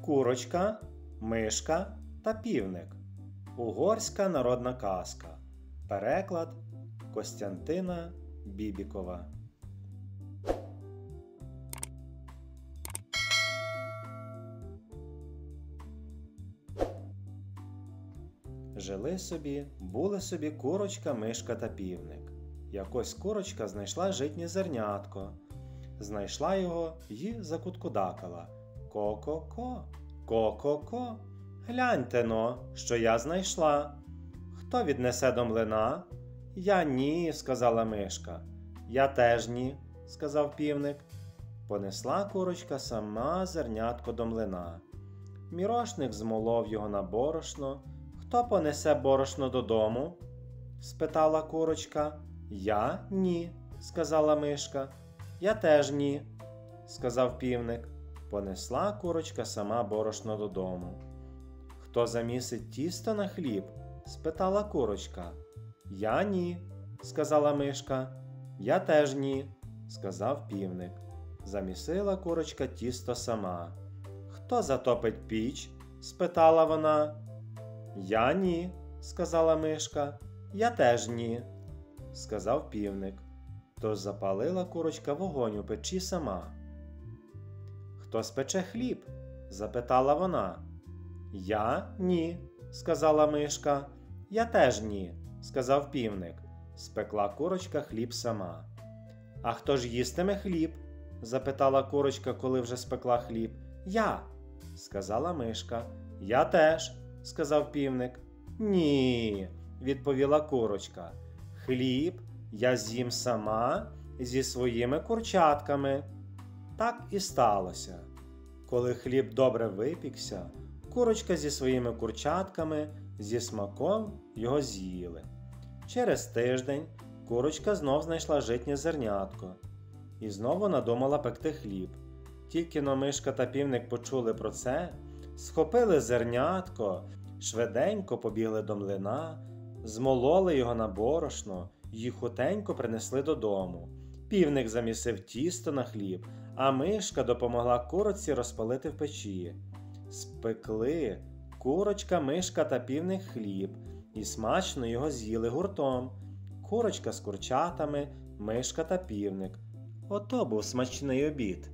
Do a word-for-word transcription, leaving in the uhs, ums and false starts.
Курочка, мишка та півник. Угорська народна казка. Переклад Костянтина Бібікова. Жили собі, були собі курочка, мишка та півник. Якось курочка знайшла житнє зернятко. Знайшла його й закуткудакала. Ко-ко-ко, ко-ко-ко, гляньте-но, що я знайшла. Хто віднесе до млина? Я ні, сказала мишка. Я теж ні, сказав півник. Понесла курочка сама зернятко до млина. Мірошник змолов його на борошно. Хто понесе борошно додому? Спитала курочка. Я ні, сказала мишка. Я теж ні, сказав півник. Понесла курочка сама борошно додому. Хто замісить тісто на хліб? Спитала курочка. Я ні, сказала мишка. Я теж ні, сказав півник. Замісила курочка тісто сама. Хто затопить піч? Спитала вона. Я ні, сказала мишка. Я теж ні, сказав півник. Тож запалила курочка вогонь у печі сама. Хто спече хліб? Запитала вона. Я ні, сказала мишка. Я теж ні, сказав півник. Спекла курочка хліб сама. А хто ж їстиме хліб? Запитала курочка, коли вже спекла хліб. Я, сказала мишка. Я теж, сказав півник. Ні, відповіла курочка. Хліб я з'їм сама зі своїми курчатками. Так і сталося. Коли хліб добре випікся, курочка зі своїми курчатками зі смаком його з'їли. Через тиждень курочка знов знайшла житнє зернятко і знову надумала пекти хліб. Тільки но мишка та півник почули про це, схопили зернятко, швиденько побігли до млина, змололи його на борошно й хутенько принесли додому. Півник замісив тісто на хліб, а мишка допомогла курочці розпалити в печі. Спекли курочка, мишка та півник хліб і смачно його з'їли гуртом. Курочка з курчатами, мишка та півник. Ото був смачний обід.